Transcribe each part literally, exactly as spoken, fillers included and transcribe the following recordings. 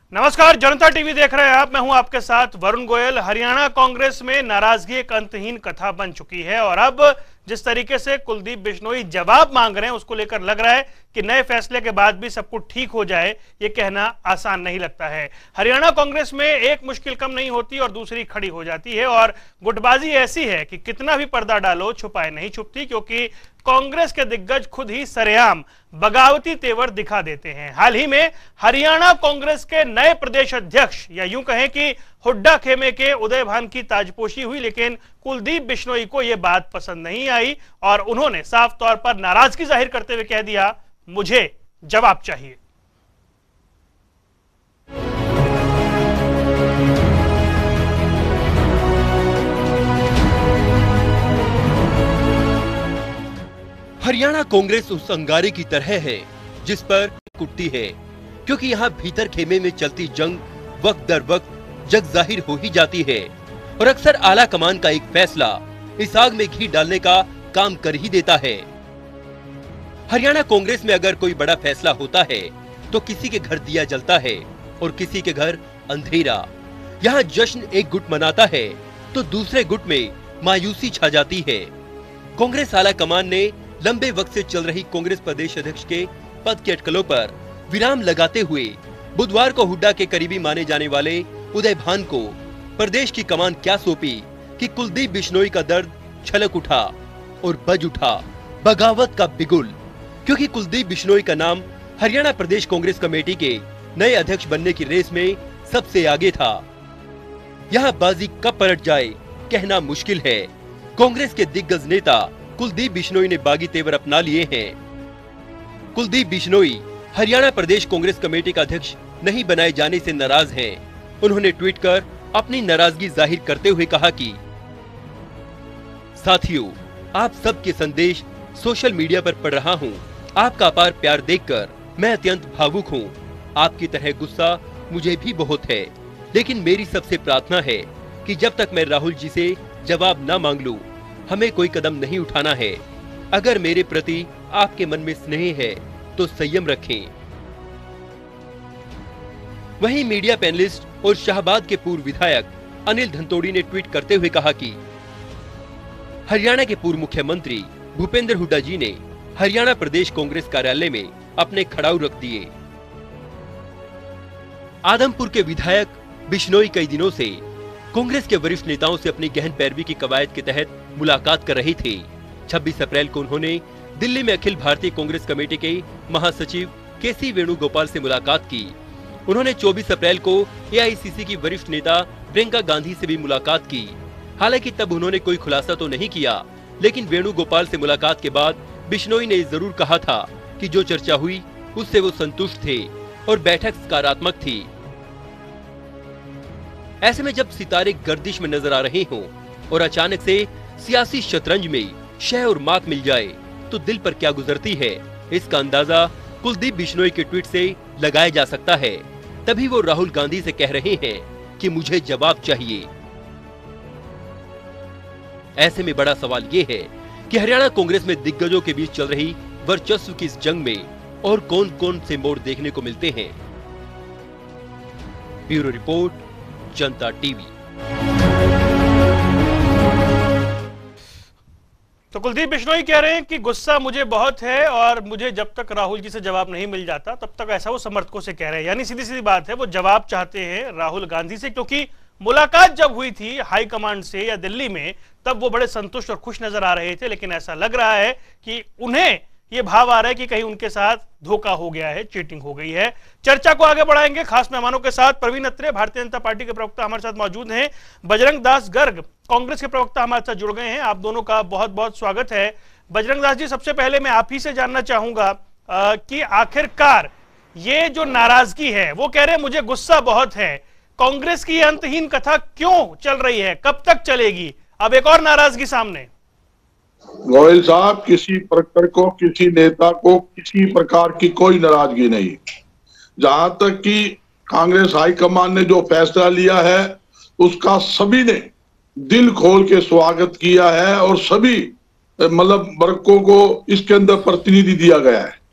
नमस्कार, जनता टीवी देख रहे हैं आप। मैं हूं आपके साथ वरुण गोयल। हरियाणा कांग्रेस में नाराजगी एक अंतहीन कथा बन चुकी है और अब जिस तरीके से कुलदीप बिश्नोई जवाब मांग रहे हैं उसको लेकर लग रहा है कि नए फैसले के बाद भी सब कुछ ठीक हो जाए, ये कहना आसान नहीं लगता है। हरियाणा कांग्रेस में एक मुश्किल कम नहीं होती और दूसरी खड़ी हो जाती है और गुटबाजी ऐसी है कि कितना भी पर्दा डालो छुपाए नहीं छुपती, क्योंकि कांग्रेस के दिग्गज खुद ही सरेआम बगावती तेवर दिखा देते हैं। हाल ही में हरियाणा कांग्रेस के नए प्रदेश अध्यक्ष या यूं कहें कि हुड्डा खेमे के उदय भान की ताजपोशी हुई, लेकिन कुलदीप बिश्नोई को यह बात पसंद नहीं आई और उन्होंने साफ तौर पर नाराजगी जाहिर करते हुए कह दिया, मुझे जवाब चाहिए। हरियाणा कांग्रेस उस अंगारे की तरह है जिस पर कुटती है, क्योंकि यहाँ भीतर खेमे में चलती जंग वक्त दर वक्त जग जाहिर हो ही जाती है और अक्सर आला कमान का एक फैसला इस आग में घी डालने का काम कर ही देता है। हरियाणा कांग्रेस में अगर कोई बड़ा फैसला होता है तो किसी के घर दिया जलता है और किसी के घर अंधेरा। यहाँ जश्न एक गुट मनाता है तो दूसरे गुट में मायूसी छा जाती है। कांग्रेस आला कमान ने लंबे वक्त से चल रही कांग्रेस प्रदेश अध्यक्ष के पद की अटकलों पर विराम लगाते हुए बुधवार को हुड्डा के करीबी माने जाने वाले उदय भान को प्रदेश की कमान क्या सौंपी कि कुलदीप बिश्नोई का दर्द छलक उठा और बज उठा बगावत का बिगुल, क्योंकि कुलदीप बिश्नोई का नाम हरियाणा प्रदेश कांग्रेस कमेटी के नए अध्यक्ष बनने की रेस में सबसे आगे था। यहाँ बाजी कब पलट जाए कहना मुश्किल है। कांग्रेस के दिग्गज नेता कुलदीप बिश्नोई ने बागी तेवर अपना लिए हैं। कुलदीप बिश्नोई हरियाणा प्रदेश कांग्रेस कमेटी का अध्यक्ष नहीं बनाए जाने से नाराज हैं। उन्होंने ट्वीट कर अपनी नाराजगी जाहिर करते हुए कहा कि साथियों, आप सबके संदेश सोशल मीडिया पर पढ़ रहा हूं। आपका अपार प्यार देखकर मैं अत्यंत भावुक हूं। आपकी तरह गुस्सा मुझे भी बहुत है, लेकिन मेरी सबसे प्रार्थना है कि जब तक मैं राहुल जी से जवाब न मांग लूं, हमें कोई कदम नहीं उठाना है। अगर मेरे प्रति आपके मन में स्नेह है तो संयम रखें। वहीं मीडिया पैनलिस्ट और शाहबाद के पूर्व विधायक अनिल धनतोड़ी ने ट्वीट करते हुए कहा कि हरियाणा के पूर्व मुख्यमंत्री भूपेंद्र हुड्डा जी ने हरियाणा प्रदेश कांग्रेस कार्यालय में अपने खड़ाऊ रख दिए। आदमपुर के विधायक बिश्नोई कई दिनों से कांग्रेस के वरिष्ठ नेताओं से अपनी गहन पैरवी की कवायद के तहत मुलाकात कर रहे थे। छब्बीस अप्रैल को उन्होंने दिल्ली में अखिल भारतीय कांग्रेस कमेटी के महासचिव के सी वेणुगोपाल से मुलाकात की। उन्होंने चौबीस अप्रैल को ए आई सी सी की वरिष्ठ नेता प्रियंका गांधी से भी मुलाकात की। हालांकि तब उन्होंने कोई खुलासा तो नहीं किया, लेकिन वेणुगोपाल से मुलाकात के बाद बिश्नोई ने जरूर कहा था कि जो चर्चा हुई उससे वो संतुष्ट थे और बैठक सकारात्मक थी। ऐसे में जब सितारे गर्दिश में नजर आ रहे हों और अचानक से सियासी शतरंज में शह और मात मिल जाए तो दिल पर क्या गुजरती है, इसका अंदाजा कुलदीप बिश्नोई के ट्वीट से लगाया जा सकता है। तभी वो राहुल गांधी से कह रहे हैं कि मुझे जवाब चाहिए। ऐसे में बड़ा सवाल ये है कि हरियाणा कांग्रेस में दिग्गजों के बीच चल रही वर्चस्व की इस जंग में और कौन कौन से मोड़ देखने को मिलते हैं। Bureau report, Janta TV. तो कुलदीप बिश्नोई कह रहे हैं कि गुस्सा मुझे बहुत है और मुझे जब तक राहुल जी से जवाब नहीं मिल जाता तब तक, ऐसा वो समर्थकों से कह रहे हैं। यानी सीधी सीधी बात है, वो जवाब चाहते हैं राहुल गांधी से, क्योंकि मुलाकात जब हुई थी हाई कमांड से या दिल्ली में तब वो बड़े संतुष्ट और खुश नजर आ रहे थे, लेकिन ऐसा लग रहा है कि उन्हें ये भाव आ रहा है कि कहीं उनके साथ धोखा हो गया है, चीटिंग हो गई है। चर्चा को आगे बढ़ाएंगे खास मेहमानों के साथ। प्रवीण अत्रे भारतीय जनता पार्टी के प्रवक्ता हमारे साथ मौजूद हैं। बजरंग दास गर्ग कांग्रेस के प्रवक्ता हमारे साथ जुड़ गए हैं। आप दोनों का बहुत बहुत स्वागत है। बजरंग दास जी, सबसे पहले मैं आप ही से जानना चाहूंगा कि आखिरकार ये जो नाराजगी है, वो कह रहे हैं मुझे गुस्सा बहुत है, कांग्रेस की अंतहीन कथा क्यों चल रही है, कब तक चलेगी? अब एक और नाराजगी सामने। गोयल साहब, किसी प्रकार को, किसी नेता को किसी प्रकार की कोई नाराजगी नहीं। जहां तक कि कांग्रेस हाईकमान ने जो फैसला लिया है उसका सभी ने दिल खोल के स्वागत किया है और सभी मतलब वर्गों को इसके अंदर प्रतिनिधि दिया गया है।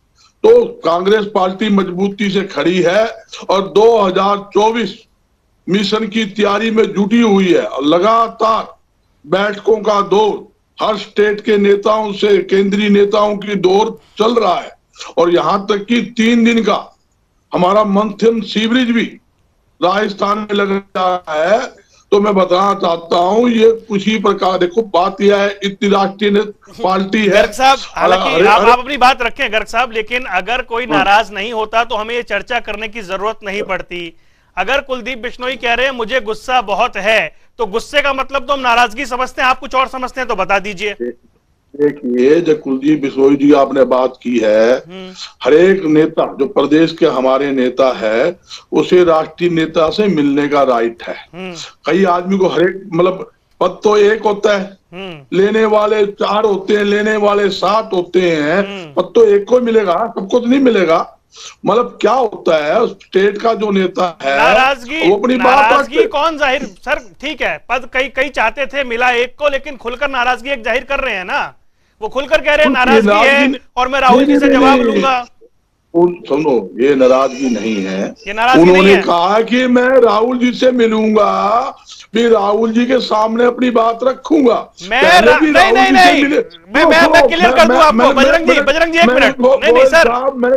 तो कांग्रेस पार्टी मजबूती से खड़ी है और दो हज़ार चौबीस मिशन की तैयारी में जुटी हुई है। लगातार बैठकों का दौर, हर स्टेट के नेताओं से केंद्रीय नेताओं की दौर चल रहा है और यहां तक कि तीन दिन का हमारा मंथन शिविर भी राजस्थान में लग रहा है। तो मैं बताना चाहता हूं, ये कुछ ही प्रकार, देखो बात यह है, इतनी राष्ट्रीय पार्टी है। गर्ग साहब, हालांकि आप, आप अपनी बात रखें गर्ग साहब, लेकिन अगर कोई नाराज नहीं होता तो हमें ये चर्चा करने की जरूरत नहीं पड़ती। अगर कुलदीप बिश्नोई कह रहे हैं मुझे गुस्सा बहुत है, तो गुस्से का मतलब तो हम नाराजगी समझते हैं, आप कुछ और समझते हैं तो बता दीजिए। देखिए, जो कुलदीप बिश्नोई जी आपने बात की है, हर एक नेता जो प्रदेश के हमारे नेता है उसे राष्ट्रीय नेता से मिलने का राइट है। कई आदमी को हर एक, मतलब पद तो एक होता है, लेने वाले चार होते हैं, लेने वाले सात होते हैं, पद तो एक को मिलेगा, सबको तो नहीं मिलेगा। मतलब क्या होता है, स्टेट का जो नेता है नाराजगी, वो अपनी नाराजगी कौन जाहिर, सर ठीक है, पद कई कई चाहते थे, मिला एक को, लेकिन खुलकर नाराजगी एक जाहिर कर रहे हैं ना, वो खुलकर कह रहे हैं नाराजगी है और मैं राहुल जी से जवाब लूंगा। सुनो, ये नाराजगी नहीं है, ये नाराजगी उन्होंने नहीं है। कहा कि मैं राहुल जी से मिलूंगा, भी राहुल जी के सामने अपनी बात रखूंगा। मैं नहीं नहीं नहीं, नहीं मैं मैं मैं क्लियर कर दूं आपको। बजरंग जी, बजरंग जी एक मिनट, नहीं नहीं सर,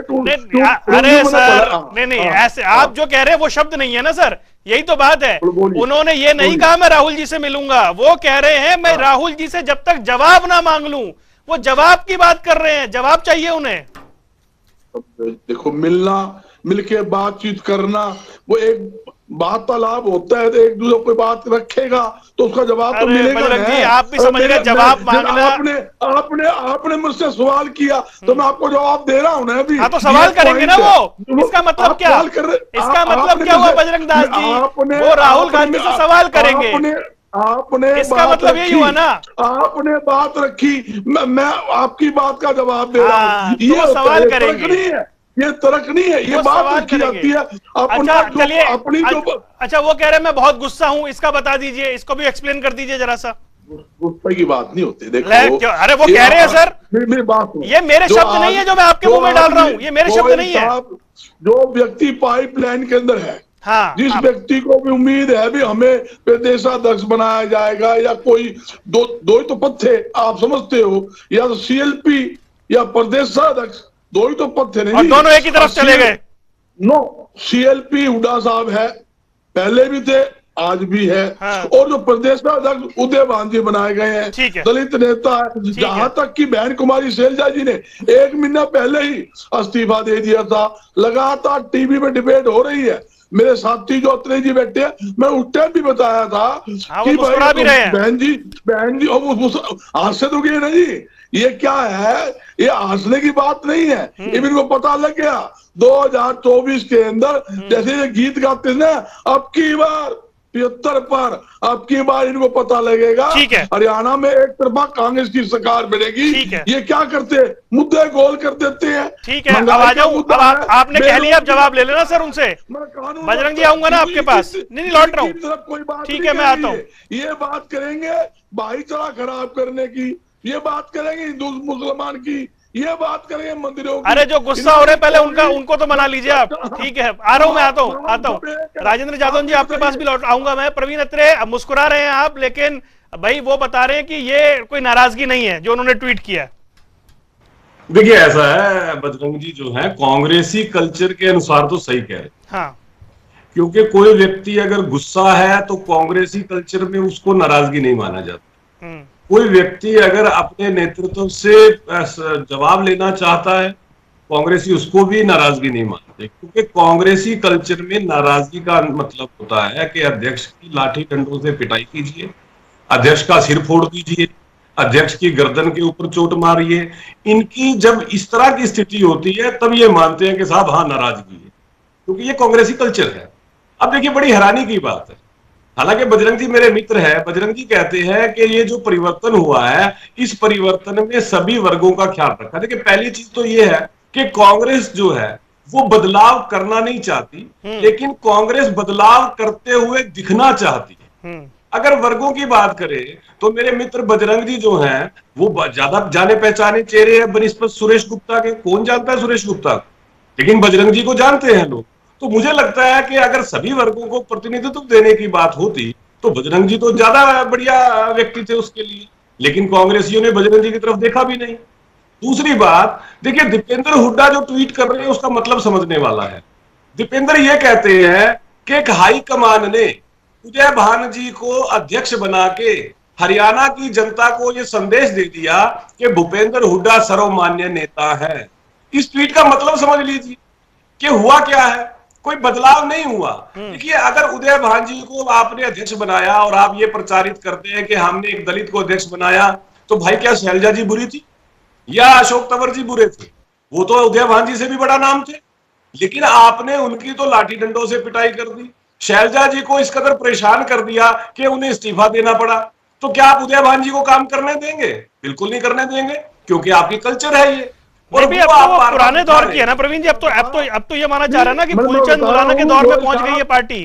अरे सर नहीं नहीं, ऐसे आप जो कह रहे हैं वो शब्द नहीं है ना सर, यही तो बात है। उन्होंने ये नहीं कहा मैं राहुल जी से मिलूंगा, वो कह रहे हैं मैं राहुल जी से जब तक जवाब ना मांग लूं, वो जवाब की बात कर रहे हैं, जवाब चाहिए उन्हें। देखो, मिलना, मिलके बातचीत करना, वो एक वार्तालाप होता है, तो एक दूसरे को बात रखेगा तो उसका जवाब तो मिलेगा ना। आप भी समझ गए जवाब मांगना। आपने आपने आपने मुझसे सवाल किया तो मैं आपको जवाब दे रहा हूं ना अभी। हाँ, तो सवाल करेंगे ना वो, इसका मतलब क्या, इसका मतलब क्या हुआ बजरंग दास जी, वो राहुल गांधी से सवाल करेंगे, आपने इसका मतलब यही हुआ ना, आपने बात रखी, मैं, मैं आपकी बात का जवाब दे रहा हूँ, ये सवाल करेंगे, नहीं है, ये तर्क नहीं है, ये बात रखी जाती है। अच्छा चलिए, अपनी जो, अच्छा वो कह रहे हैं मैं बहुत गुस्सा हूँ, इसका बता दीजिए, इसको भी एक्सप्लेन कर दीजिए जरा सा। गुस्से की बात नहीं होती, देखो, अरे वो कह रहे हैं सर, मेरी बात, ये मेरे शब्द नहीं है जो मैं आपके मुंह में डाल रहा हूँ, ये मेरे शब्द नहीं है। जो व्यक्ति पाइपलाइन के अंदर है, हाँ, जिस व्यक्ति को भी उम्मीद है भी हमें प्रदेशाध्यक्ष बनाया जाएगा, या कोई दो दो ही तो पद थे, आप समझते हो, या तो सीएलपी या प्रदेशाध्यक्ष, दो ही तो पद थे, नहीं, और दोनों एक ही तरफ चले गए। नो, सीएलपी हुड्डा साहब है, पहले भी थे, आज भी है, हाँ। और जो प्रदेशाध्यक्ष उदय भान जी बनाए गए हैं, दलित नेता है, जहां तक कि बहन कुमारी शैलजा जी ने एक महीना पहले ही इस्तीफा दे दिया था। लगातार टीवी में डिबेट हो रही है, मेरे साथी जो अत्रे जी बैठे हैं, मैं उस टाइम भी बताया था हाँ, कि भाई तो बहन जी बहन जी हंससे तो गए ना जी, ये क्या है, ये हंसने की बात नहीं है, ये इनको पता लग गया दो हज़ार चौबीस के अंदर, जैसे ये गीत गाते ना, अब की बार पिछहत्तर पर, अब की बार इनको पता लगेगा हरियाणा में एक तरफा कांग्रेस की सरकार बनेगी। ये क्या करते हैं, मुद्दे गोल कर देते हैं। ठीक है, अब आ जाऊं, अब आप, आपने कह लिया, अब जवाब ले लेना सर उनसे। बजरंग जी आऊंगा ना आपके पास, नहीं नहीं लौट रहा हूँ, ठीक है मैं आता हूँ। ये बात करेंगे भाईचारा खराब करने की, ये बात करेंगे हिंदू मुसलमान की, ये बात करेंगे मंदिरों की। अरे जो गुस्सा हो रहे पहले उनका, उनको तो मना लीजिए आप, ठीक है आ रहा हूं मैं, आता हूं आता हूं राजेंद्र जादव जी आपके पास भी लौट आऊंगा मैं। प्रवीण अत्रे, अब मुस्कुरा रहे हैं आप, लेकिन भाई वो बता रहे हैं कि ये कोई नाराजगी नहीं है जो उन्होंने ट्वीट किया। देखिए ऐसा है बजरंग जी, जो है कांग्रेसी कल्चर के अनुसार तो सही कह रहे, हाँ, क्योंकि कोई व्यक्ति अगर गुस्सा है तो कांग्रेसी कल्चर में उसको नाराजगी नहीं माना जाता। कोई व्यक्ति अगर अपने नेतृत्व से जवाब लेना चाहता है, कांग्रेसी उसको भी नाराजगी नहीं मानते, क्योंकि कांग्रेसी कल्चर में नाराजगी का मतलब होता है कि अध्यक्ष की लाठी डंडों से पिटाई कीजिए, अध्यक्ष का सिर फोड़ दीजिए, अध्यक्ष की गर्दन के ऊपर चोट मारिए। इनकी जब इस तरह की स्थिति होती है तब ये मानते हैं कि साहब हाँ नाराजगी है, क्योंकि ये कांग्रेसी कल्चर है। अब देखिए बड़ी हैरानी की बात है, हालांकि बजरंग जी मेरे मित्र हैं, बजरंग जी कहते हैं कि ये जो परिवर्तन हुआ है, इस परिवर्तन में सभी वर्गों का ख्याल रखा। देखिए पहली चीज तो ये है कि कांग्रेस जो है वो बदलाव करना नहीं चाहती, लेकिन कांग्रेस बदलाव करते हुए दिखना चाहती है। अगर वर्गों की बात करें तो मेरे मित्र बजरंग जी जो हैं वो ज्यादा जाने पहचाने चेहरे हैं बनिस्पत सुरेश गुप्ता के। कौन जानता है सुरेश गुप्ता को, लेकिन बजरंग जी को जानते हैं लोग। तो मुझे लगता है कि अगर सभी वर्गों को प्रतिनिधित्व देने की बात होती तो बजरंग जी तो ज्यादा बढ़िया व्यक्ति थे उसके लिए, लेकिन कांग्रेसियों ने बजरंग जी की तरफ देखा भी नहीं। दूसरी बात देखिए, दीपेंद्र हुड्डा जो ट्वीट कर रहे हैं उसका मतलब समझने वाला है। दीपेंद्र ये कहते हैं कि एक हाई कमान ने उदय भान जी को अध्यक्ष बना के हरियाणा की जनता को यह संदेश दे दिया कि भूपेंद्र हुड्डा सर्वमान्य नेता है। इस ट्वीट का मतलब समझ लीजिए कि हुआ क्या है, कोई बदलाव नहीं हुआ। देखिए, अगर उदय भान जी को आपने अध्यक्ष बनाया और आप ये प्रचारित करते हैं कि हमने एक दलित को अध्यक्ष बनाया, तो भाई क्या शैलजा जी बुरी थी या अशोक तंवर जी बुरे थे? वो तो उदय भान जी से भी बड़ा नाम थे, लेकिन आपने उनकी तो लाठी डंडों से पिटाई कर दी। शैलजा जी को इस कदर परेशान कर दिया कि उन्हें इस्तीफा देना पड़ा। तो क्या आप उदय भान जी को काम करने देंगे? बिल्कुल नहीं करने देंगे, क्योंकि आपकी कल्चर है ये। और भी अब तो वो पुराने दौर की है ना प्रवीण जी। अब तो अब तो अब तो ये माना जा रहा है ना कि फूलचंद मुलाना के दौर में पहुंच गई है पार्टी।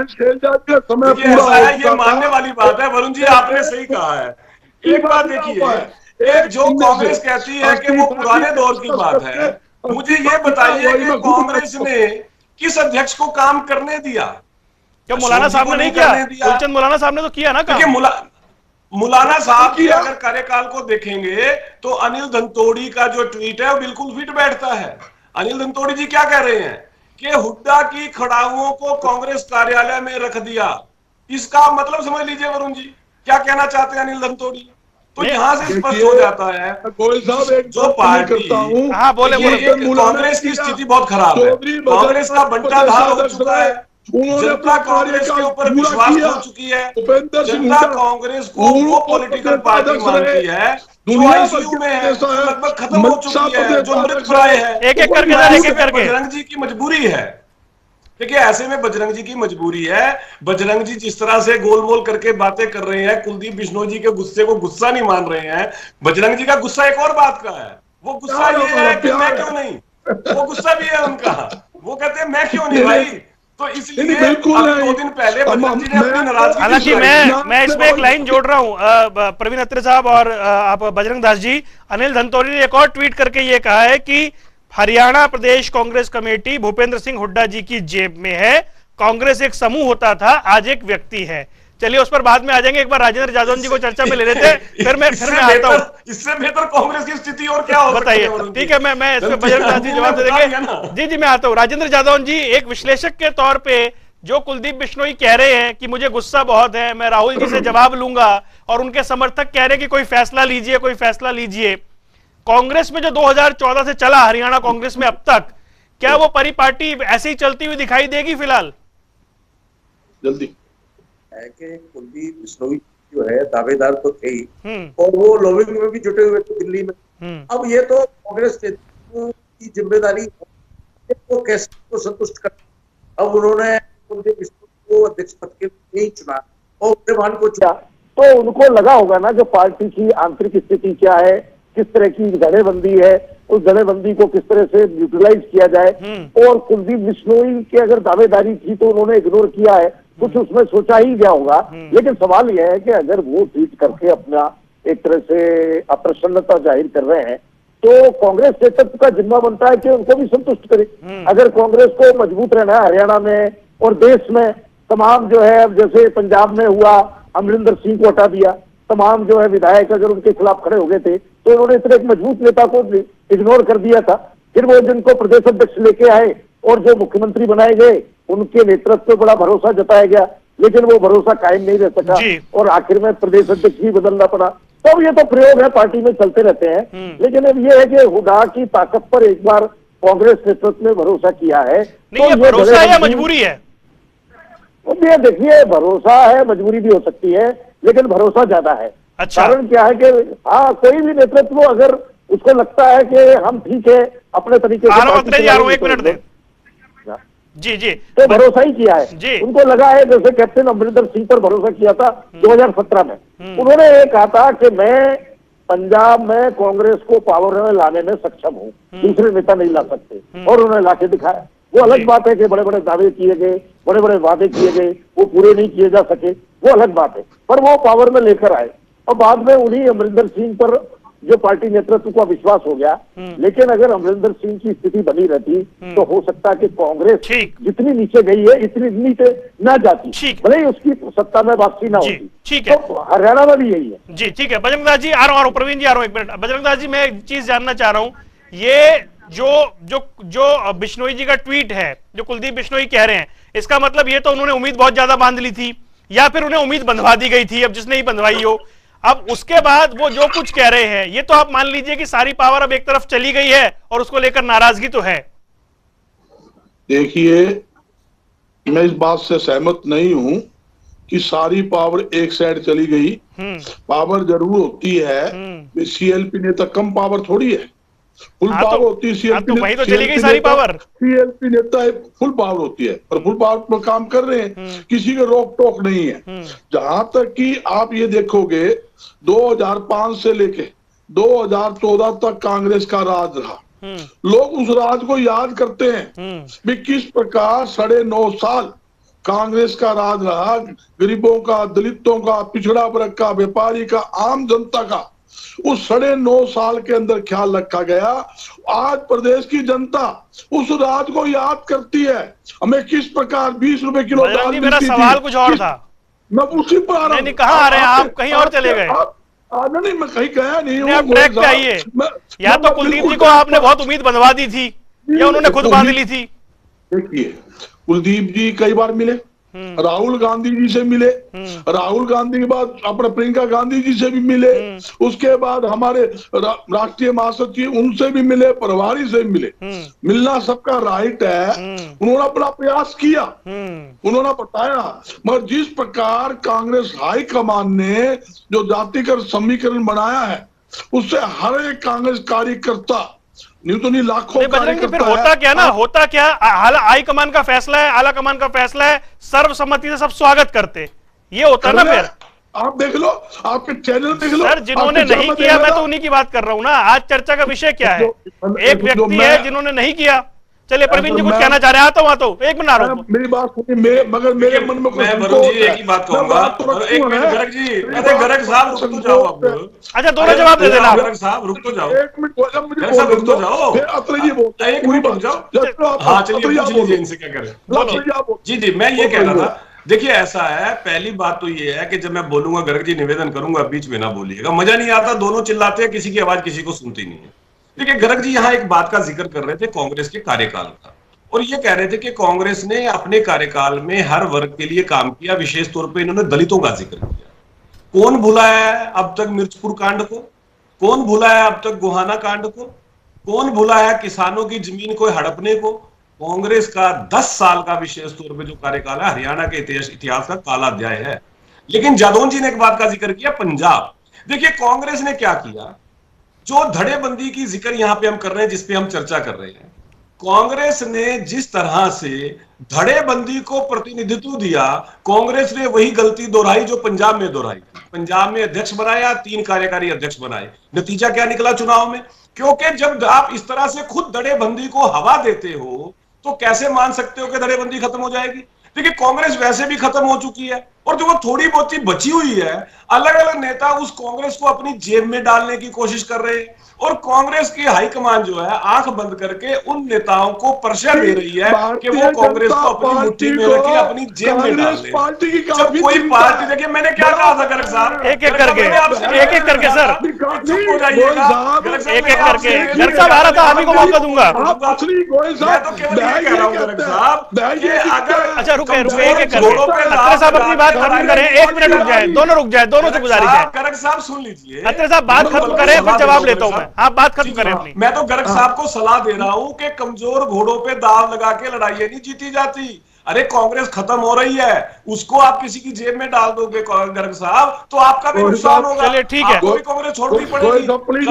ऐसा है, ये मानने वाली बात है। वरुण जी आपने सही कहा है। एक बात देखिए, एक जो कांग्रेस कहती है कि वो पुराने दौर की बात है, मुझे ये बताइए कि कांग्रेस ने किस अध्यक्ष को काम करने दिया? क्या मुलाना साहब ने नहीं किया? फूलचंद मुलाना साहब ने तो किया ना काम। मुला, मुलाना साहब की अगर कार्यकाल को देखेंगे तो अनिल धनतोड़ी का जो ट्वीट है वो बिल्कुल फिट बैठता है। अनिल धनतोड़ी जी क्या कह रहे हैं कि हुड्डा की खड़ाओं को कांग्रेस कार्यालय में रख दिया। इसका मतलब समझ लीजिए वरुण जी, क्या कहना चाहते हैं अनिल धनतोड़ी? तो यहाँ से स्पष्ट हो जाता है गोयल साहब, एक जो पार्टी, हाँ बोले बोले कांग्रेस की स्थिति बहुत खराब है। कांग्रेस का बंटाधार हो चुका है, जनता कांग्रेस के ऊपर विश्वास हो चुकी है। जनता कांग्रेस को वो पॉलिटिकल पार्टी मानती है जो आईसीयू में है, लगभग खत्म हो चुकी है, जो मृत प्राय है। एक एक करके एक एक करके बजरंग जी की मजबूरी है। देखिए, ऐसे में बजरंग जी की मजबूरी है। बजरंग जी जिस तरह से गोलमोल करके बातें कर रहे हैं, कुलदीप बिश्नोई जी के गुस्से को गुस्सा नहीं मान रहे हैं। बजरंग जी का गुस्सा एक और बात का है। वो गुस्सा ये है कि मैं क्यों नहीं, वो गुस्सा भी है उनका। वो कहते हैं मैं क्यों नहीं भाई। तो इसलिए दो दिन पहले बजरंग जी ने अपनी नाराजगी, हालांकि मैं मैं इसमें एक लाइन जोड़ रहा हूं प्रवीण अत्रे साहब और आप बजरंग दास जी। अनिल धनतोड़ी ने एक और ट्वीट करके ये कहा है कि हरियाणा प्रदेश कांग्रेस कमेटी भूपेंद्र सिंह हुड्डा जी की जेब में है। कांग्रेस एक समूह होता था, आज एक व्यक्ति है। चलिए उस पर बाद में आ जाएंगे। एक बार राजेंद्र जाजौन जी को चर्चा में ले लेते हैं, फिर मैं फिर मैं आता हूं। इससे बेहतर कांग्रेस की स्थिति और क्या हो सकती है? बताइए। ठीक है, मैं मैं इसमें बजरंग दास जी जवाब दे देंगे। जी जी मैं आता हूं। राजेंद्र जाजौन जी, एक विश्लेषक के तौर पे जो कुलदीप बिश्नोई कह रहे हैं कि मुझे गुस्सा बहुत है, मैं राहुल जी से जवाब लूंगा, और उनके समर्थक कह रहे हैं कि कोई फैसला लीजिए, कोई फैसला लीजिए। कांग्रेस में जो दो हज़ार चौदह से चला हरियाणा कांग्रेस में अब तक, क्या वो परिपाटी ऐसे ही चलती हुई दिखाई देगी फिलहाल? जल्दी है कि कुलदीप बिश्नोई जो है दावेदार तो थे ही, और वो लॉबिंग में भी जुटे हुए थे दिल्ली में। अब ये तो कांग्रेस की जिम्मेदारी को कैसे को संतुष्ट कर। अब उन्होंने कुलदीप बिश्नोई को अध्यक्ष पद के लिए नहीं चुना और उदय भान को चुना, तो उनको लगा होगा ना जो पार्टी की आंतरिक स्थिति क्या है, किस तरह की धड़ेबंदी है, उस धड़ेबंदी को किस तरह से यूटिलाइज किया जाए। और कुलदीप बिश्नोई की अगर दावेदारी थी तो उन्होंने इग्नोर किया है, कुछ उसमें सोचा ही गया होगा। लेकिन सवाल यह है कि अगर वो ट्वीट करके अपना एक तरह से अप्रसन्नता जाहिर कर रहे हैं तो कांग्रेस नेतृत्व का जिम्मा बनता है कि उनको भी संतुष्ट करे। अगर कांग्रेस को मजबूत रहना है हरियाणा में और देश में, तमाम जो है जैसे पंजाब में हुआ अमरिंदर सिंह को हटा दिया, तमाम जो है विधायक अगर उनके खिलाफ खड़े हो गए थे तो उन्होंने इतने एक मजबूत नेता को इग्नोर कर दिया था। फिर वो जिनको प्रदेश अध्यक्ष लेके आए और जो मुख्यमंत्री बनाए गए उनके नेतृत्व पे बड़ा भरोसा जताया गया, लेकिन वो भरोसा कायम नहीं रह सका और आखिर में प्रदेश अध्यक्ष भी बदलना पड़ा। तो ये तो प्रयोग है, पार्टी में चलते रहते हैं। लेकिन अब ये है कि हुड्डा की ताकत पर एक बार कांग्रेस नेतृत्व ने भरोसा किया है। नहीं, ये भरोसा है या मजबूरी है? ये देखिए, भरोसा है, मजबूरी भी हो सकती है, लेकिन भरोसा ज्यादा है। अच्छा। कारण क्या है कि हाँ, कोई भी नेतृत्व अगर उसको लगता है कि हम ठीक है अपने तरीके से, एक मिनट दे जी जी तो भरोसा ही किया है जी। उनको लगा है, जैसे कैप्टन अमरिंदर सिंह पर भरोसा किया था दो हज़ार सत्रह में। उन्होंने ये कहा था कि मैं पंजाब में कांग्रेस को पावर में लाने में सक्षम हूँ, दूसरे नेता नहीं ला सकते, और उन्होंने लाके दिखाया। वो अलग बात है कि बड़े बड़े दावे किए गए, बड़े बड़े वादे किए गए, वो पूरे नहीं किए जा सके, वो अलग बात है। पर वो पावर में लेकर आए और बाद में उन्हीं अमरिंदर सिंह पर जो पार्टी नेतृत्व का विश्वास हो गया। लेकिन अगर अमरिंदर सिंह की स्थिति बनी रहती तो हो सकता है कि कांग्रेस जितनी नीचे गई है इतनी नीचे ना जाती, भले ही उसकी सत्ता में वापसी ना होती। ठीक है, तो हरियाणा में भी यही है जी। ठीक है बजरंग दास जी, आ रहा हूं, प्रवीण जी आ रहा हूं, एक मिनट। बजरंग दास जी, मैं एक चीज जानना चाह रहा हूं, ये जो जो जो बिश्नोई जी का ट्वीट है, जो कुलदीप बिश्नोई कह रहे हैं, इसका मतलब ये तो उन्होंने उम्मीद बहुत ज्यादा बांध ली थी या फिर उन्हें उम्मीद बंधवा दी गई थी, अब जिसने ही बंधवाई हो। अब उसके बाद वो जो कुछ कह रहे हैं, ये तो आप मान लीजिए कि सारी पावर अब एक तरफ चली गई है और उसको लेकर नाराजगी तो है। देखिए, मैं इस बात से सहमत नहीं हूं कि सारी पावर एक साइड चली गई। पावर जरूर होती है, सीएलपी ने तो कम पावर थोड़ी है, फुल हाँ पावर तो, होती है। सीएलपी तो वही तो चली गई सारी पावर। सीएलपी नेता फुल पावर होती है, पर फुल पावर पर काम कर रहे हैं, किसी के रोक टोक नहीं है। जहां तक कि आप ये देखोगे दो हज़ार पाँच से लेके दो हज़ार चौदह तक कांग्रेस का राज रहा, लोग उस राज को याद करते हैं भी किस प्रकार साढ़े नौ साल कांग्रेस का राज रहा, गरीबों का, दलितों का, पिछड़ा वर्ग का, व्यापारी का, आम जनता का उस साढ़े नौ साल के अंदर ख्याल रखा गया। आज प्रदेश की जनता उस राज को याद करती है। हमें किस प्रकार बीस रुपए किलो दाल मिलती थी। मेरा सवाल कुछ और था, मैं उसी पर आ रहा हूँ। कहाँ आ रहे हैं आप? कहीं और चले गए? नहीं, मैं कहीं गया नहीं हूँ। आप ट्रैक पे आइए। या तो कुलदीप जी को आपने बहुत उम्मीद बंधवा दी थी या उन्होंने खुद बांध ली थी। देखिए, कुलदीप जी कई बार मिले, राहुल गांधी जी से मिले, राहुल गांधी के बाद अपने प्रियंका गांधी जी से भी मिले, उसके बाद हमारे रा, राष्ट्रीय महासचिव उनसे भी मिले, प्रभारी से भी मिले। मिलना सबका राइट है। उन्होंने अपना प्रयास किया, उन्होंने बताया, मगर जिस प्रकार कांग्रेस हाईकमान ने जो जातिगत समीकरण बनाया है उससे हर एक कांग्रेस कार्यकर्ता नहीं तो नहीं लाखों फिर होता क्या ना, होता क्या, हाई कमान का फैसला है, आला कमान का फैसला है, सर्वसम्मति से सब स्वागत करते, ये होता ना। फिर आप देख लो, आपके चैनल देख लो। सर, जिन्होंने नहीं किया, मैं तो उन्हीं की बात कर रहा हूँ ना। आज चर्चा का विषय क्या है? एक व्यक्ति है जिन्होंने नहीं किया। चलिए प्रवीण जी कुछ कहना चाह रहे हैं, आता हूँ आता हूँ, एक मिनट आ रहा हूँ। मेरी बात सुनिए, मगर मेरे मन में मैं वरुण जी एक ही बात कहूंगा, एक मिनट गर्ग जी, अरे गर्ग साहब रुक तो जाओ आप। अच्छा, दोनों जवाब दे देना। गर्ग साहब रुक तो जाओ, एक मिनट गर्ग साहब रुक तो जाओ, फिर अत्रे जी बोलते एक मिनट रुक जाओ। हाँ चलिए, पूछ लीजिए इनसे क्या करें। जी जी, मैं ये कह रहा था, देखिए ऐसा है, पहली बात तो ये है कि जब मैं बोलूंगा गर्ग जी निवेदन करूंगा, बीच में ना बोलिएगा, मजा नहीं आता, दोनों चिल्लाते हैं, किसी की आवाज किसी को सुनती नहीं है। देखिए गर्ग जी यहाँ एक बात का जिक्र कर रहे थे कांग्रेस के कार्यकाल का, और ये कह रहे थे कि कांग्रेस ने अपने कार्यकाल में हर वर्ग के लिए काम किया, विशेष तौर पे इन्होंने दलितों का जिक्र किया। कौन भूला है अब तक मिर्चपुर कांड को? कौन भूला है अब तक गोहाना कांड को? कौन भूला है किसानों की जमीन को हड़पने को? कांग्रेस का दस साल का विशेष तौर पे जो कार्यकाल है, हरियाणा के इतिहास का काला अध्याय है। लेकिन जादौन जी ने एक बात का जिक्र किया, पंजाब। देखिए कांग्रेस ने क्या किया, जो धड़ेबंदी की जिक्र यहां पे हम कर रहे हैं, जिसपे हम चर्चा कर रहे हैं, कांग्रेस ने जिस तरह से धड़ेबंदी को प्रतिनिधित्व दिया, कांग्रेस ने वही गलती दोहराई जो पंजाब में दोहराई। पंजाब में अध्यक्ष बनाया, तीन कार्यकारी अध्यक्ष बनाए, नतीजा क्या निकला चुनाव में? क्योंकि जब आप इस तरह से खुद धड़ेबंदी को हवा देते हो तो कैसे मान सकते हो कि धड़ेबंदी खत्म हो जाएगी? देखिए कांग्रेस वैसे भी खत्म हो चुकी है, और जो वो थोड़ी बहुत बची हुई है, अलग अलग नेता उस कांग्रेस को अपनी जेब में डालने की कोशिश कर रहे हैं, और कांग्रेस की हाईकमान जो है आंख बंद करके उन नेताओं को प्रशय दे रही है कि वो कांग्रेस को अपनी मुट्ठी में रखे, अपनी जेब में डाल ले। जब कोई पार्टी, देखिए मैंने क्या कहा था गर्ग साहब, एक एक करके एक एक करके सर, चुप हो जाइएगा, एक एक करके। गर्ग साहब आ रहा था, आप ही को मौका दूंगा। मैं तो केवल ये कह रहा हूँ गर्ग साहब कि अगर, अच्छा रुके रुके, एक एक करके अत्रे साहब अपनी बात खत्म करें, एक मिनट रुक जाए, दोनों रुक जाए, दोनों से गुजारिश है। गर्ग साहब सुन लीजिए, अत्रे साहब बात खत्म करें, फिर जवाब लेता हूं मैं। आप बात खत्म करें अपनी। मैं तो गर्ग साहब को सलाह दे रहा हूं कि कमजोर घोड़ों पे दाव लगा के लड़ाइयां नहीं जीती जाती। अरे कांग्रेस खत्म हो रही है, उसको आप किसी की जेब में डाल दोगे गर्ग साहब, तो आपका भी नुकसान होगा। चलिए ठीक है, कोई कांग्रेस छोड़नी पड़ेगी।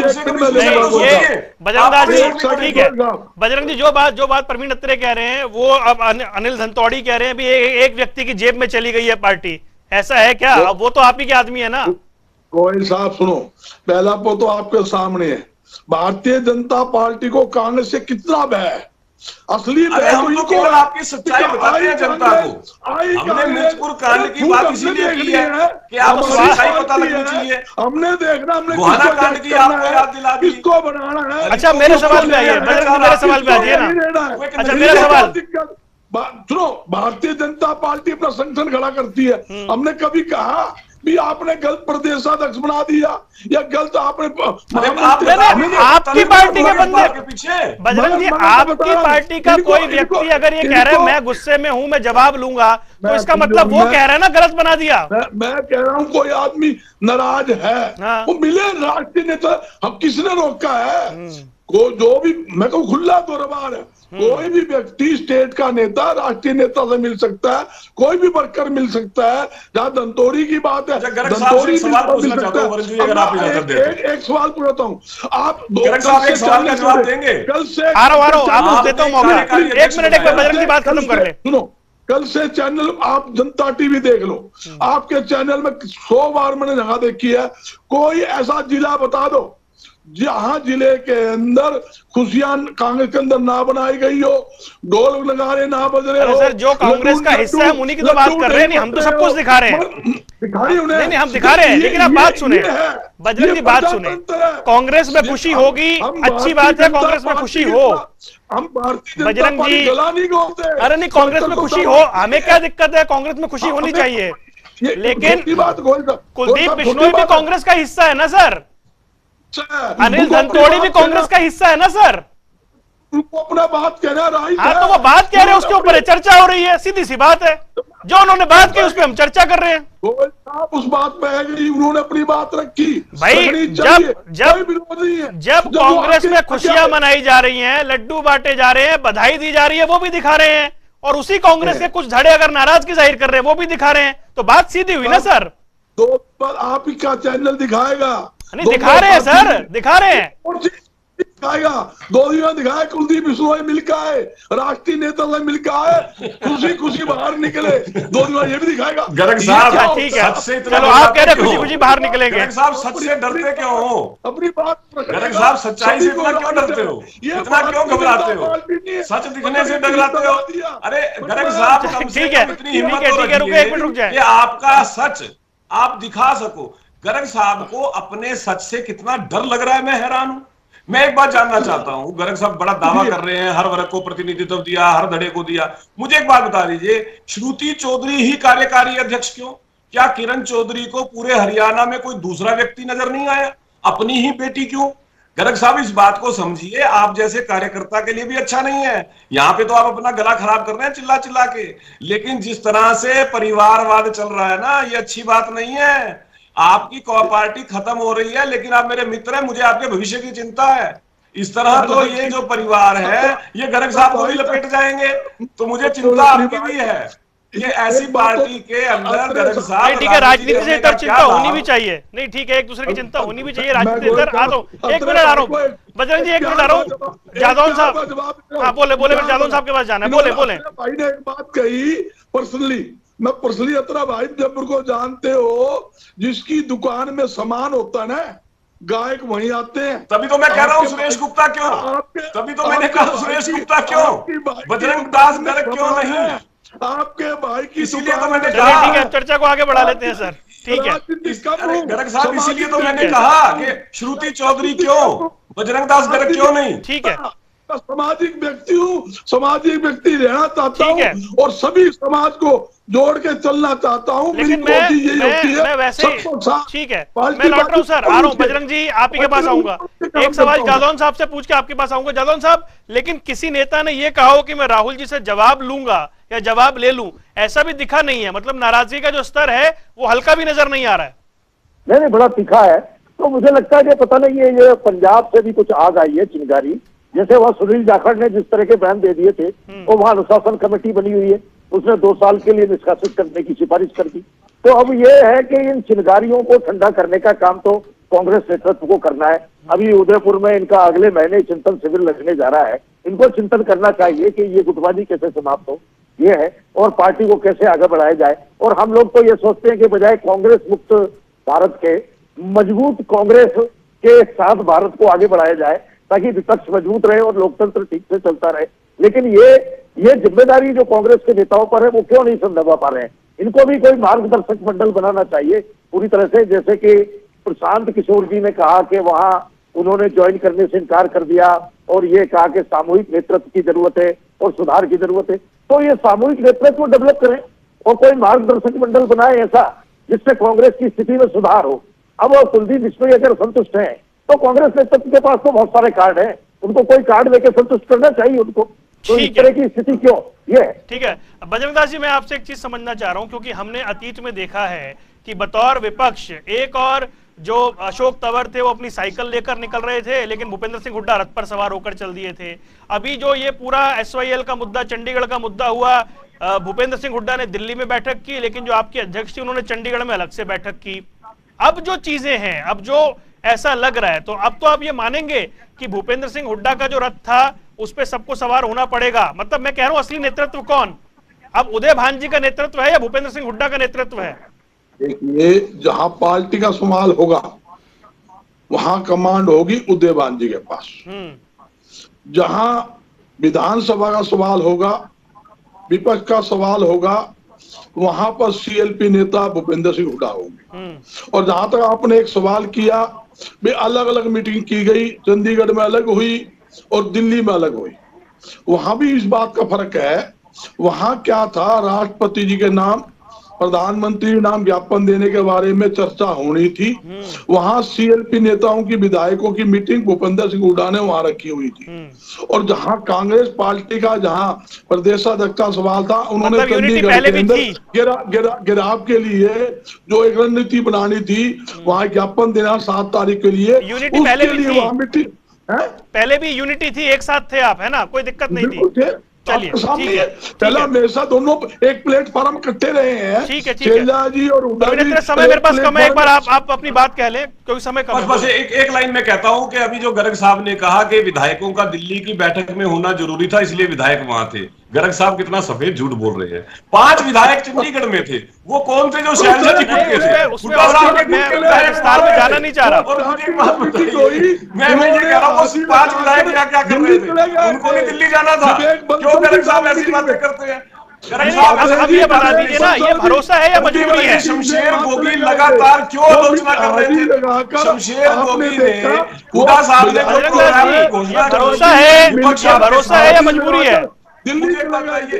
बजरंग दास जी ठीक है, बजरंग जी जो बात जो बात प्रवीण अत्रे कह रहे हैं, वो अब अनिल धनतौड़ी कह रहे हैं भी एक व्यक्ति की जेब में चली गई है पार्टी, ऐसा है क्या? वो तो आप ही के आदमी है ना। गोयल साहब सुनो, पहला तो आपके सामने है, भारतीय जनता पार्टी को कांग्रेस से कितना भय है, असली हम तो केवल आपकी सच्चाई बताते हैं जनता को। हमने मिर्चपुर कांड की बात इसीलिए की है कि आप सच्चाई पता लगनी चाहिए। हमने देखना, हमने गोहाना कांड की आपको याद दिला दी, किसको बनाना है। अच्छा मेरे सवाल पे आइए, मेरे सवाल पे आइए ना। अच्छा मेरा सवाल सुनो, भारतीय जनता पार्टी अपना संगठन खड़ा करती है। हमने कभी कहा भी आपने गलत प्रदेशाध्यक्ष बना दिया या गलत आपने आपकी पार्टी के बंदे के पीछे बजरंग जी, आपकी पार्टी का कोई व्यक्ति अगर ये कह रहा है मैं गुस्से में हूं, मैं जवाब लूंगा, तो इसका मतलब वो कह रहा है ना गलत बना दिया। मैं कह रहा हूं कोई आदमी नाराज है, वो मिले राष्ट्रीय नेता, हम किसने रोका है? को जो भी, मैं कहूँ खुला दरबार है, कोई भी व्यक्ति स्टेट का नेता राष्ट्रीय नेता से मिल सकता है, कोई भी वर्कर मिल सकता है। जहां धनतोड़ी की बात है, धनतोड़ी सवाल पूछना चाहता हूं वरुण जी, अगर आप इजाजत दें। एक, एक सवाल पूछता हूं, आप दो एक सवाल का जवाब देंगे? कल से आ रहा हूं, आप देता हूं मौका। एक मिनट, एक बजरंग की बात खत्म कर ले। सुनो, कल से चैनल आप जनता टीवी देख लो, आपके चैनल में सौ बार मैंने जगह देखी है, कोई ऐसा जिला बता दो जहां जिले के अंदर खुशियां कांग्रेस के अंदर ना बनाई गई हो, ढोल नगाड़े ना बज रहे हो। सर जो कांग्रेस का हिस्सा है उन्हीं की तो बात कर रहे हैं, नहीं हम तो सब कुछ दिखा रहे हैं, दिखाई उन्हें नहीं नहीं हम दिखा रहे हैं, लेकिन आप बात सुने, बजरंग की बात सुने। कांग्रेस में खुशी होगी, अच्छी बात है, कांग्रेस में खुशी हो। हम भारतीय बजरंग जी, अरे नहीं कांग्रेस में खुशी हो, हमें क्या दिक्कत है, कांग्रेस में खुशी होनी चाहिए, लेकिन कुलदीप बिश्नोई भी कांग्रेस का हिस्सा है ना सर, अनिल धनतोड़ी भी कांग्रेस का हिस्सा है ना सर। उनको अपना बात कहना राइट है। हाँ तो वो बात कह रहे हैं, उसके ऊपर चर्चा हो रही है, सीधी सी बात है, जो उन्होंने बात की उस पर हम चर्चा कर रहे हैं। आप उस बात पे है कि उन्होंने अपनी बात रखी भाई, जब जब जब कांग्रेस में खुशियां मनाई जा रही हैं, लड्डू बांटे जा रहे हैं, बधाई दी जा रही है, वो भी दिखा रहे हैं, और उसी कांग्रेस के कुछ धड़े अगर नाराजगी जाहिर कर रहे हैं वो भी दिखा रहे हैं, तो बात सीधी हुई ना सर। दो बार आप ही का चैनल दिखाएगा, नहीं दिखा रहे हैं सर, दिखा रहे हैं, दिखाएगा, दो दिन दिखाया कुलदीप बिश्नोई मिलकर आए, राष्ट्रीय नेता से मिलकर आए, खुशी खुशी बाहर निकले, दो दिन ये भी दिखाएगा। गर्ग साहब ठीक है, चलो आप कह रहे खुशी खुशी बाहर निकलेंगे। गर्ग साहब सच से डरते क्यों हो? अपनी बात गर्ग साहब सच्चाई से इतना क्यों डरते हो, इतना क्यों घबराते हो, सच दिखने से डराते हो? अरे गर्ग साहब कम से कम इतनी हिम्मत तो रखिए कि आपका सच आप दिखा सको। गर्ग साहब को अपने सच से कितना डर लग रहा है, मैं हैरान हूं। मैं एक बात जानना चाहता हूं, गर्ग साहब बड़ा दावा कर रहे हैं, हर वर्ग को प्रतिनिधित्व दिया, हर धड़े को दिया, मुझे एक बात बता दीजिए, श्रुति चौधरी ही कार्यकारी अध्यक्ष क्यों? क्या किरण चौधरी को पूरे हरियाणा में कोई दूसरा व्यक्ति नजर नहीं आया? अपनी ही बेटी क्यों? गर्ग साहब इस बात को समझिए, आप जैसे कार्यकर्ता के लिए भी अच्छा नहीं है। यहां पे तो आप अपना गला खराब कर रहे हैं चिल्ला चिल्ला के, लेकिन जिस तरह से परिवारवाद चल रहा है ना, ये अच्छी बात नहीं है। आपकी पार्टी खत्म हो रही है, लेकिन आप मेरे मित्र हैं, मुझे आपके भविष्य की चिंता है। इस तरह तो ये जो परिवार है ये गर्ग साहब को भी लपेट जाएंगे, तो मुझे चिंता आपकी भी है। ये ऐसी पार्टी के अंदर गर्ग साहब, ठीक है, राजनीति से इतर चिंता होनी भी चाहिए, नहीं ठीक है, एक दूसरे की चिंता होनी भी चाहिए, राजनीति से इतर। आ दो एक मिनट आ रहा हूँ बजरंग जी, एक मिनट आ रहा हूँ। जादौन साहब, हाँ बोले बोले, जादौन साहब के पास जाना है, बोले बोले। भाई ने एक बात कही पर्सनली, मैं पर्सनली अतरा भाई जब को जानते हो, जिसकी दुकान में सामान होता है ना, गायक वहीं आते हैं। तभी तो मैं कह रहा हूँ सुरेश गुप्ता क्यों, तभी तो मैंने कहा सुरेश गुप्ता क्यों, बजरंग दास गर्ग क्यों नहीं? आपके भाई की, इसीलिए तो मैंने कहा, ठीक है, चर्चा को आगे बढ़ा लेते हैं सर, ठीक है गर्ग साहब, इसीलिए तो मैंने कहा कि श्रुति चौधरी क्यों, बजरंग दास गर्ग क्यों नहीं? ठीक है, सामाजिक व्यक्ति हूँ, सामाजिक व्यक्ति रहना चाहता हूँ और सभी समाज को जोड़ के चलना चाहता हूँ। लेकिन मैं, मैं, मैं वैसे ठीक है, मैं लौट रहा हूँ सर, आ रहा हूँ बजरंग जी, आप ही के पास आऊंगा। एक सवाल जादौन साहब से पूछ के आपके पास आऊंगा। जादौन साहब, लेकिन किसी नेता ने ये कहा हो कि मैं राहुल जी से जवाब लूंगा या जवाब ले लूं, ऐसा भी दिखा नहीं है, मतलब नाराजगी का जो स्तर है वो हल्का भी नजर नहीं आ रहा है। नहीं नहीं, बड़ा तीखा है। तो मुझे लगता है कि पता नहीं है, ये पंजाब से भी कुछ आग आई है चिंगारी, जैसे वहां सुनील जाखड़ ने जिस तरह के बयान दे दिए थे, वो वहां अनुशासन कमेटी बनी हुई है, उसने दो साल के लिए निष्कासित करने की सिफारिश कर दी। तो अब ये है कि इन चिंगारियों को ठंडा करने का काम तो कांग्रेस नेतृत्व को करना है। अभी उदयपुर में इनका अगले महीने चिंतन शिविर लगने जा रहा है, इनको चिंतन करना चाहिए कि ये गुटबाजी कैसे समाप्त हो, ये है, और पार्टी को कैसे आगे बढ़ाया जाए। और हम लोग तो ये सोचते हैं कि बजाय कांग्रेस मुक्त भारत के, मजबूत कांग्रेस के साथ भारत को आगे बढ़ाया जाए, ताकि विपक्ष मजबूत रहे और लोकतंत्र ठीक से चलता रहे। लेकिन ये ये जिम्मेदारी जो कांग्रेस के नेताओं पर है वो क्यों नहीं समझा पा रहे हैं? इनको भी कोई मार्गदर्शक मंडल बनाना चाहिए पूरी तरह से। जैसे कि प्रशांत किशोर जी ने कहा कि वहां उन्होंने ज्वाइन करने से इनकार कर दिया और ये कहा कि सामूहिक नेतृत्व की जरूरत है और सुधार की जरूरत है, तो ये सामूहिक नेतृत्व डेवलप करें और कोई मार्गदर्शक मंडल बनाए ऐसा जिससे कांग्रेस की स्थिति में सुधार हो। अब कुलदीप बिश्नोई अगर संतुष्ट हैं तो कांग्रेस नेतृत्व के पास तो बहुत सारे कार्ड हैं, उनको कोई कार्ड लेके संतुष्ट करना चाहिए उनको। तो इस तरह की स्थिति क्यों ये है? ठीक है बजरंग दास जी, मैं आपसे एक चीज समझना चाह रहा हूं, क्योंकि हमने अतीत में देखा है कि बतौर विपक्ष एक और जो अशोक तंवर थे वो अपनी साइकिल लेकर निकल रहे थे, लेकिन भूपेंद्र सिंह हुड्डा रथ पर सवार होकर चल दिए थे। अभी जो ये पूरा एस वाई एल का मुद्दा, चंडीगढ़ का मुद्दा हुआ, भूपेंद्र सिंह हुड्डा ने दिल्ली में बैठक की, लेकिन जो आपके अध्यक्ष थी उन्होंने चंडीगढ़ में अलग से बैठक की। अब जो चीजें हैं, अब जो ऐसा लग रहा है, तो अब तो आप ये मानेंगे कि भूपेंद्र सिंह हुड्डा का जो रथ था उस पर सबको सवार होना पड़ेगा। मतलब मैं कह रहा हूं असली नेतृत्व कौन, अब उदय भान जी का नेतृत्व है या भूपेंद्र सिंह हुड्डा का नेतृत्व है? देखिए, जहां पार्टी का सवाल होगा वहां कमांड होगी उदय भान जी के पास। जहां विधानसभा का सवाल होगा, विपक्ष का सवाल होगा, वहां पर सीएलपी नेता भूपेंद्र सिंह हुड्डा होंगे। और जहां तक आपने एक सवाल किया, भी अलग अलग मीटिंग की गई, चंडीगढ़ में अलग हुई और दिल्ली में अलग हुई, वहां भी इस बात का फर्क है। वहां क्या था, राष्ट्रपति जी के नाम, प्रधानमंत्री नाम ज्ञापन देने के बारे में चर्चा होनी थी। वहां सीएलपी नेताओं की, विधायकों की मीटिंग भूपेंद्र सिंह हुड्डा ने वहां रखी हुई थी। और जहां कांग्रेस पार्टी का, जहां प्रदेशाध्यक्ष का सवाल था, उन्होंने मतलब चंडीगढ़ के अंदर गिरा, गिरा, गिराव के लिए जो एक रणनीति बनानी थी, वहां ज्ञापन देना सात तारीख के लिए, उसके लिए वहां मीटिंग है। पहले भी यूनिटी थी, एक साथ थे आप, है ना, कोई दिक्कत नहीं थी। चलिए ठीक है, पहला हमेशा दोनों एक प्लेटफॉर्म इकट्ठे रहे हैं। ठीक है, ठीक है जी और हुड्डा। समय मेरे पास कम है, एक बार आप आप अपनी बात कह लें क्योंकि समय कम है। बस एक एक लाइन में कहता हूं कि अभी जो गर्ग साहब ने कहा कि विधायकों का दिल्ली की बैठक में होना जरूरी था इसलिए विधायक वहां थे, गर्ग साहब कितना सफेद झूठ बोल रहे हैं। पांच विधायक चंडीगढ़ में थे, वो कौन थे जो शैलजा जी के थे? उसमें विस्तार में जाना नहीं चाह रहा। और मुझे एक बात बताइए, मैं मैं ये कह रहा हूँ पांच विधायक क्या क्या कर रहे थे? उनको नहीं दिल्ली जाना था, क्यों गर्ग साहब ऐसी बातें करते हैं? अब ये बता दीजिए ना, ये भरोसा है या मजबूरी है? शमशेर गोगी लगातार क्यों आलोचना कर रहे थे? शमशेर गोगी ने, हुड्डा साहब ने भरोसा है, भरोसा है या मजबूरी है? दिल्ली के लगाइए,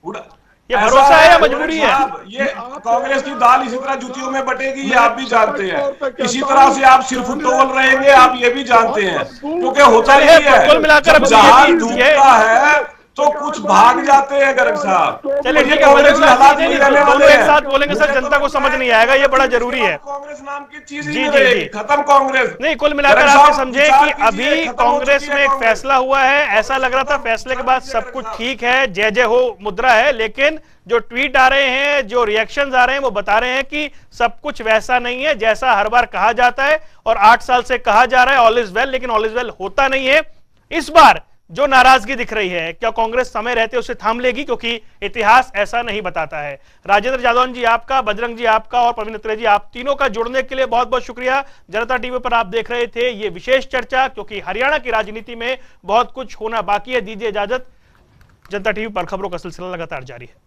ये भरोसा है या मजबूरी है? ये कांग्रेस की दाल इसी तरह जूतियों में बटेगी, ये आप भी जानते हैं। इसी तरह से आप सिर्फ तोल रहेंगे, आप ये भी जानते हैं, क्योंकि होता ही है कुल मिलाकर जहां डूबता है तो कुछ भाग जाते हैं गर्ग साहब। चलिए ठीक है, दोनों एक साथ बोलेंगे सर, जनता को समझ नहीं आएगा, ये बड़ा जरूरी है। कांग्रेस नाम की चीज जी जी जी खत्म कांग्रेस नहीं। कुल मिलाकर आप समझे कि अभी कांग्रेस में एक फैसला हुआ है, ऐसा लग रहा था फैसले के बाद सब कुछ ठीक है, जय जय हो मुद्रा है, लेकिन जो ट्वीट आ रहे हैं, जो रिएक्शंस आ रहे हैं, वो बता रहे हैं कि सब कुछ वैसा नहीं है जैसा हर बार कहा जाता है और आठ साल से कहा जा रहा है ऑल इज वेल, लेकिन ऑल इज वेल होता नहीं है। इस बार जो नाराजगी दिख रही है, क्या कांग्रेस समय रहते उसे थाम लेगी? क्योंकि इतिहास ऐसा नहीं बताता है। राजेंद्र जादौन जी आपका, बजरंग जी आपका और प्रवीण अत्रे जी, आप तीनों का जुड़ने के लिए बहुत बहुत शुक्रिया। जनता टीवी पर आप देख रहे थे ये विशेष चर्चा, क्योंकि हरियाणा की राजनीति में बहुत कुछ होना बाकी है। दीजिए इजाजत, जनता टीवी पर खबरों का सिलसिला लगातार जारी है।